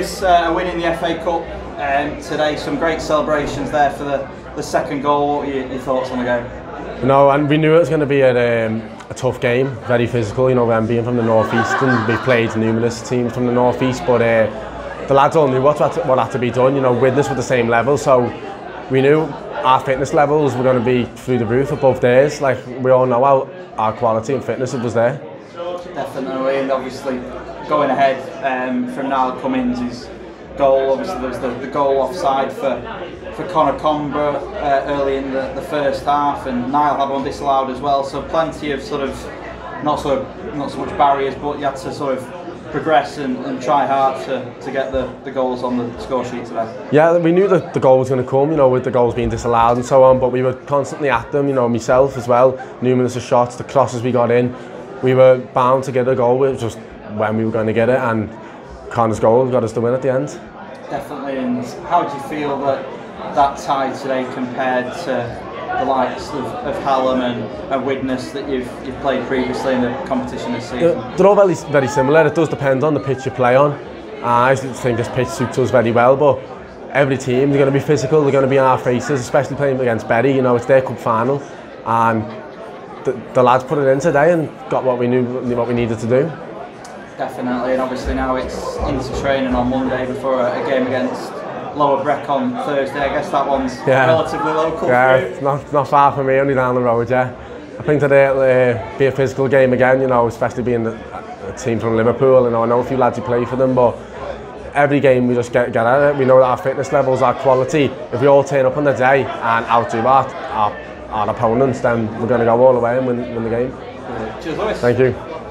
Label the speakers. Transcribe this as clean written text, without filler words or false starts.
Speaker 1: Lewis, a win in the FA Cup today. Some great celebrations there for the second goal. What are your thoughts on the game?
Speaker 2: No, and we knew it was going to be a tough game, very physical. You know, being from the North East, and we've played numerous teams from the North East, but the lads all knew what had to be done. You know, witness with the same level, so we knew our fitness levels were going to be through the roof above theirs. Like, we all know our quality and fitness was there.
Speaker 1: Definitely, and obviously going ahead from Niall Cummins' goal. Obviously there was the goal offside for Conor Combra early in the first half, and Niall had one disallowed as well. So plenty of not so much barriers, but you had to sort of progress and try hard to get the goals on the score sheet today. Yeah,
Speaker 2: we knew that the goal was going to come, you know, with the goals being disallowed and so on, but we were constantly at them, you know, myself as well, numerous of shots, the crosses we got in, we were bound to get a goal. It was just when we were going to get it, and Conor's goal got us the win at the end.
Speaker 1: Definitely. And how do you feel that tie today compared to the likes of Hallam and Widnes that you've played previously in the competition this season?
Speaker 2: They're all very similar. It does depend on the pitch you play on. I think this pitch suits us very well, but every team, they're going to be physical, they're going to be in our faces, especially playing against Bury. You know, it's their cup final, and the lads put it in today and got what we needed to do.
Speaker 1: Definitely, and obviously now it's into training on Monday before a game against Lower Breck on Thursday. I guess that one's relatively local.
Speaker 2: Yeah, it's not far from me, only down the road. Yeah, I think today it'll be a physical game again. You know, especially being a team from Liverpool. And I know a few lads who play for them, but every game we just get at it. We know that our fitness levels, our quality. If we all turn up on the day and outdo our opponents, then we're going to go all the way and win the game.
Speaker 1: Cheers, Lewis.
Speaker 2: Thank you.